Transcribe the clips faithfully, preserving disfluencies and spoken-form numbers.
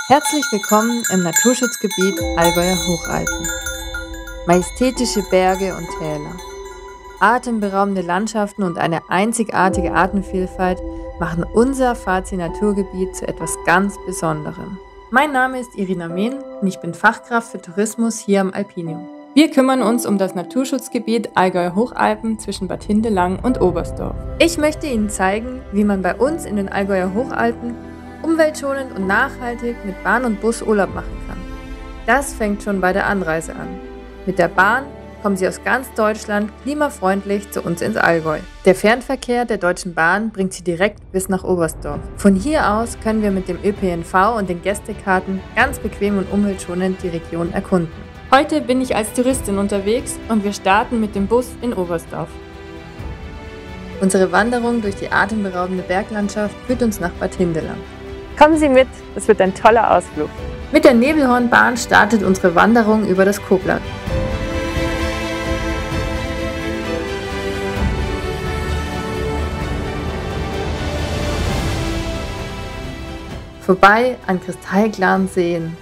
Herzlich willkommen im Naturschutzgebiet Allgäuer Hochalpen. Majestätische Berge und Täler, atemberaubende Landschaften und eine einzigartige Artenvielfalt machen unser Fazi-Naturgebiet zu etwas ganz Besonderem. Mein Name ist Irina Mehn und ich bin Fachkraft für Tourismus hier am Alpinium. Wir kümmern uns um das Naturschutzgebiet Allgäuer Hochalpen zwischen Bad Hindelang und Oberstdorf. Ich möchte Ihnen zeigen, wie man bei uns in den Allgäuer Hochalpen umweltschonend und nachhaltig mit Bahn und Bus Urlaub machen kann. Das fängt schon bei der Anreise an. Mit der Bahn kommen Sie aus ganz Deutschland klimafreundlich zu uns ins Allgäu. Der Fernverkehr der Deutschen Bahn bringt Sie direkt bis nach Oberstdorf. Von hier aus können wir mit dem Ö P N V und den Gästekarten ganz bequem und umweltschonend die Region erkunden. Heute bin ich als Touristin unterwegs und wir starten mit dem Bus in Oberstdorf. Unsere Wanderung durch die atemberaubende Berglandschaft führt uns nach Bad Hindelang. Kommen Sie mit, es wird ein toller Ausflug. Mit der Nebelhornbahn startet unsere Wanderung über das Koblatt. Vorbei an kristallklaren Seen.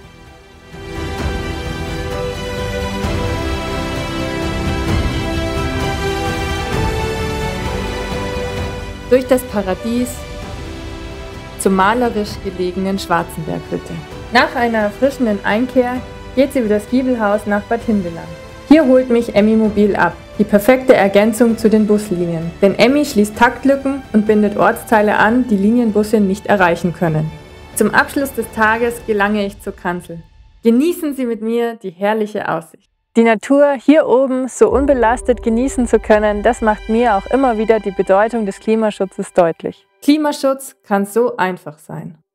Durch das Paradies zur malerisch gelegenen Schwarzenberghütte. Nach einer erfrischenden Einkehr geht sie über das Giebelhaus nach Bad Hindelang. Hier holt mich Emmi Mobil ab, die perfekte Ergänzung zu den Buslinien. Denn Emmi schließt Taktlücken und bindet Ortsteile an, die Linienbusse nicht erreichen können. Zum Abschluss des Tages gelange ich zur Kanzel. Genießen Sie mit mir die herrliche Aussicht. Die Natur hier oben so unbelastet genießen zu können, das macht mir auch immer wieder die Bedeutung des Klimaschutzes deutlich. Klimaschutz kann so einfach sein.